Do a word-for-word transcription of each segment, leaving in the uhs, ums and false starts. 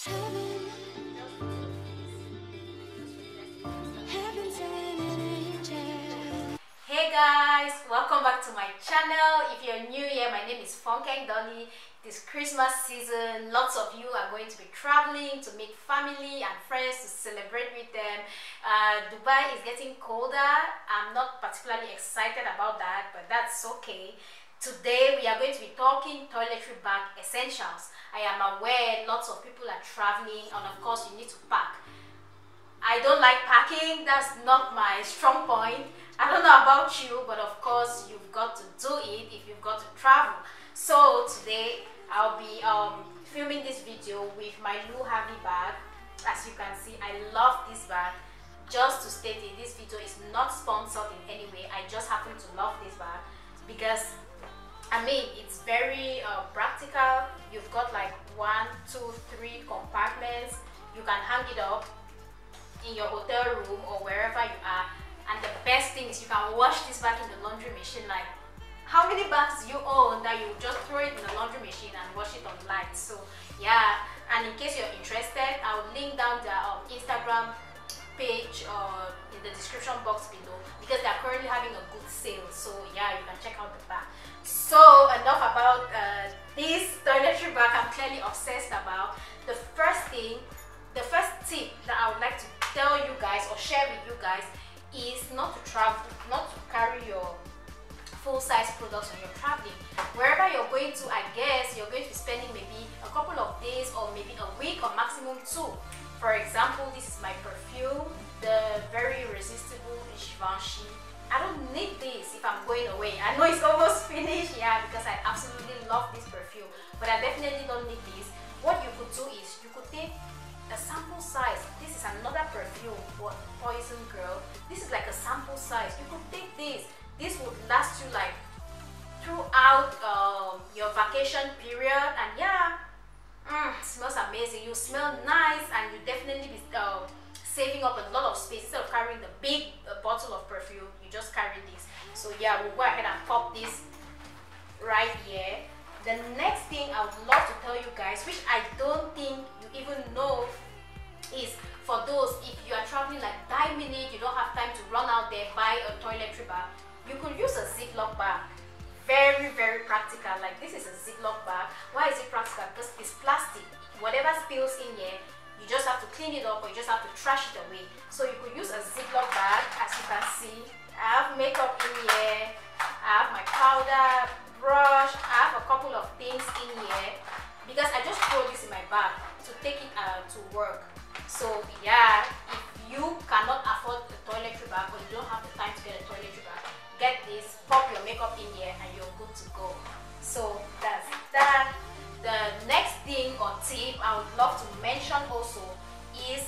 Hey guys, welcome back to my channel. If you're new here, my name is Funke Dolly. This Christmas season, lots of you are going to be traveling to meet family and friends to celebrate with them. Uh, Dubai is getting colder. I'm not particularly excited about that, but that's okay. Today we are going to be talking toiletry bag essentials. I am aware lots of people are traveling, and of course you need to pack. I don't like packing, that's not my strong point. I don't know about you, but of course you've got to do it if you've got to travel. So today I'll be um, filming this video with my Lou Harvey bag. As you can see, I love this bag. Just to state it, this video is not sponsored in any way. I just happen to love this bag because I mean it's very uh, practical. You've got like one, two, three compartments. You can hang it up in your hotel room or wherever you are. And the best thing is you can wash this bag in the laundry machine. Like, how many bags do you own that you just throw it in the laundry machine and wash it on light? So yeah, and in case you're interested, I'll link down their um, Instagram page uh, in the description box below because they're currently having a good sale. So yeah, you can check out the bag. So enough about uh, this toiletry bag I'm clearly obsessed about. The first thing, the first tip that I would like to tell you guys or share with you guys is not to travel, not to carry your full-size products when you're traveling. Wherever you're going to, I guess you're going to be spending maybe a couple of days or maybe a week or maximum two. For example, this is my perfume, the very irresistible Givenchy. I don't need this if I'm going away. I know it's almost finished, yeah, because I absolutely love this perfume, but I definitely don't need this. What you could do is you could take a sample size. This is another perfume for Poison Girl. This is like a sample size. You could take this. This would last you like throughout um, your vacation period, and yeah, mm, it smells amazing. You smell nice, and you definitely be uh, saving up a lot of space. Instead of carrying the big uh, bottle of perfume, you just carry this. So yeah, we'll go ahead and pop this right here. The next thing I would love to tell you guys, which I don't think you even know, is for those, if you are traveling like die minute, you don't have time to run out there, buy a toiletry bag, you could use a Ziploc bag. Very, very practical. Like, this is a Ziploc bag. Why is it practical? Because it's plastic. Whatever spills in here, you just have to clean it up or you just have to trash it away. So you could use a Ziploc bag. As you can see, I have makeup in here, I have my powder, brush, I have a couple of things in here because I just throw this in my bag to take it uh, to work. So yeah, if you cannot afford a toiletry bag or you don't have the time to get a toiletry bag, get this, pop your makeup in here and you're good to go. So that's that. The next thing or tip I would love to mention also is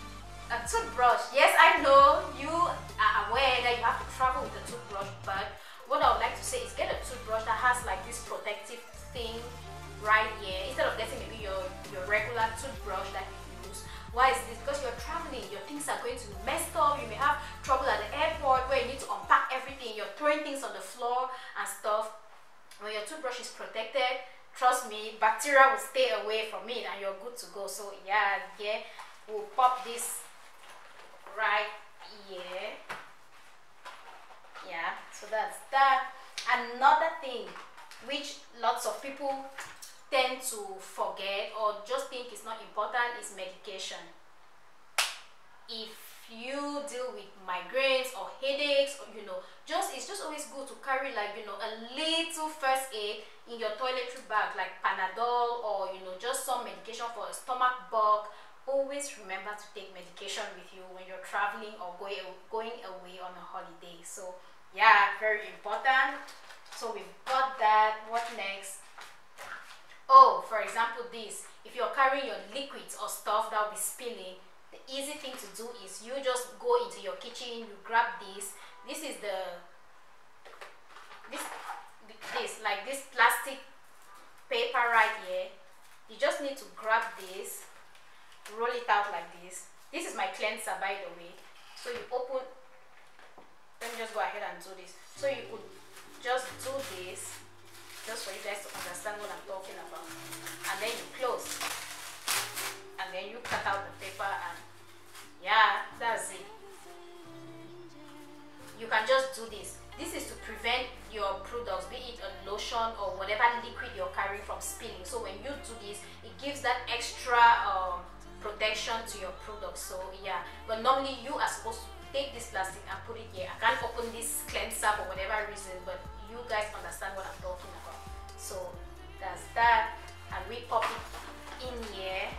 a toothbrush. Yes, I know you are aware that you have to travel with a toothbrush, but what I would like to say is get a toothbrush that has like this protective thing right here instead of getting maybe your, your regular toothbrush that you use. Why is this? Because you're traveling, your things are going to be messed up. You may have trouble at the airport where you need to unpack everything. You're throwing things on the floor and stuff. When your toothbrush is protected, trust me, bacteria will stay away from it and you're good to go. So yeah, yeah, we'll pop this right here. Yeah, so that's that. Another thing which lots of people tend to forget or just think is not important is medication. If you deal with migraines or headaches, or you know, just it's just always good to carry like, you know, a little first aid in your toiletry bag, like Panadol or, you know, just some medication for a stomach bug. Always remember to take medication with you when you're traveling or going going away on a holiday. So yeah, very important. So we've got that. What next? Oh, for example, this. If you're carrying your liquids or stuff that will be spilling, the easy thing to do is you just go into your kitchen, you grab this. This is the this this like this plastic paper right here. You just need to grab this, roll it out like this. This is my cleanser, by the way. So you open. Let me just go ahead and do this. So you could just do this, just for you guys to understand what I'm talking about. And then you close. And cut out the paper, and yeah, that's it. You can just do this. This is to prevent your products, be it a lotion or whatever liquid you're carrying, from spilling. So when you do this, it gives that extra um, protection to your products. So yeah, but normally you are supposed to take this plastic and put it here. I can't open this cleanser for whatever reason, but you guys understand what I'm talking about. So that's that, and we pop it in here.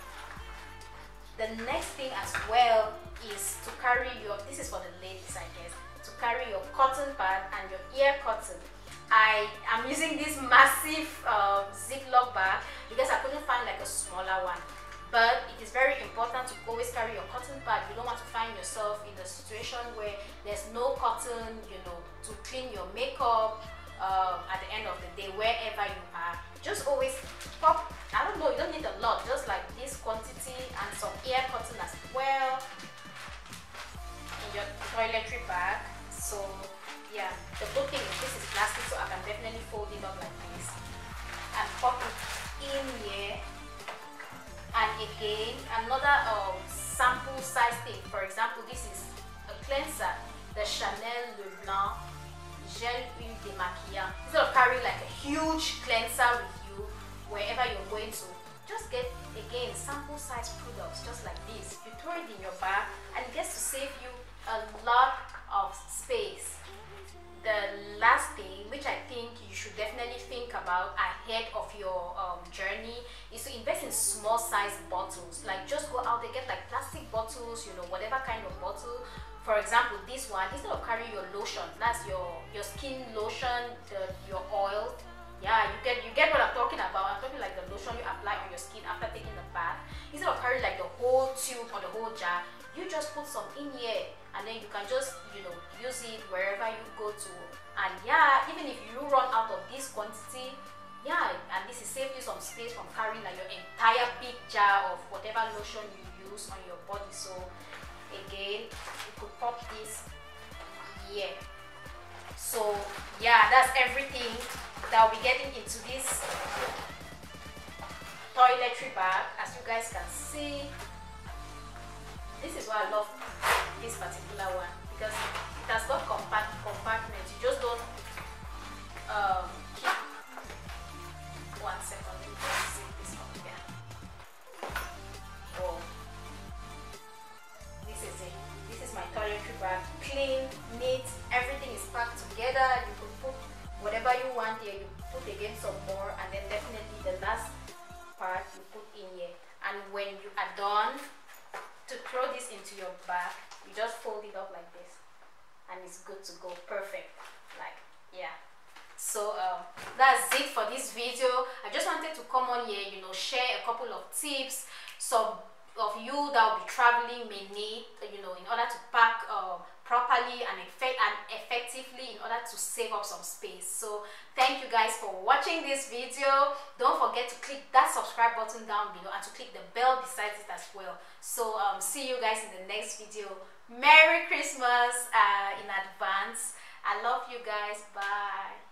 The next thing as well is to carry your, this is for the ladies I guess, to carry your cotton pad and your ear cotton. I am using this massive uh, Ziploc bag because I couldn't find like a smaller one. But it is very important to always carry your cotton pad. You don't want to find yourself in a situation where there's no cotton, you know, to clean your makeup uh, at the end of the day, wherever you are. Just always pop, I don't know, you don't need a lot, just like this quantity, and some ear cotton as well in your toiletry bag. So yeah, the good thing is this is plastic, so I can definitely fold it up like this and pop it in here. And again, another um, sample size thing. For example, this is a cleanser, the Chanel Le Blanc Gel Huile Démaquillant. Instead of carrying like a huge cleanser with you wherever you're going to, just get again sample size products just like this. You throw it in your bag and it gets to save you a lot of space. The last thing, which I think you should definitely think about ahead of your um, journey, is to invest in small size bottles. Like just go out there, get like plastic bottles, you know, whatever kind of bottle. For example, this one, instead of carrying your lotion, that's your your skin lotion, the, your oil. Yeah, you get you get what I'm talking about. I'm talking like the lotion you apply on your skin after taking a bath. Instead of carrying like the whole tube or the whole jar, you just put some in here, and then you can just, you know, use it wherever you go to. And yeah, even if you run out of this quantity, yeah, and this is save you some space from carrying like your entire big jar of whatever lotion you use on your body. So again, you could pop this here. So yeah, that's everything that I'll be getting into this toiletry bag. As you guys can see, this is why I love this particular one, because it has got compact compartments. You just don't um, keep one second. Let me just zip this up here. Oh, this is it. This is my toiletry bag. Clean, neat, everything is packed together. You could put whatever you want here. You put again some more, and then definitely the last part you put in here. And when you are done to throw this into your bag, you just fold it up like this and it's good to go. Perfect. Like, yeah. So um, that's it for this video. I just wanted to come on here, you know, share a couple of tips some of you that will be traveling may need, you know, in order to pack um, properly and, effect and effectively, in order to save up some space. So thank you guys for watching this video. Don't forget to click that subscribe button down below and to click the bell beside it as well. So um, see you guys in the next video. Merry Christmas uh, in advance. I love you guys. Bye.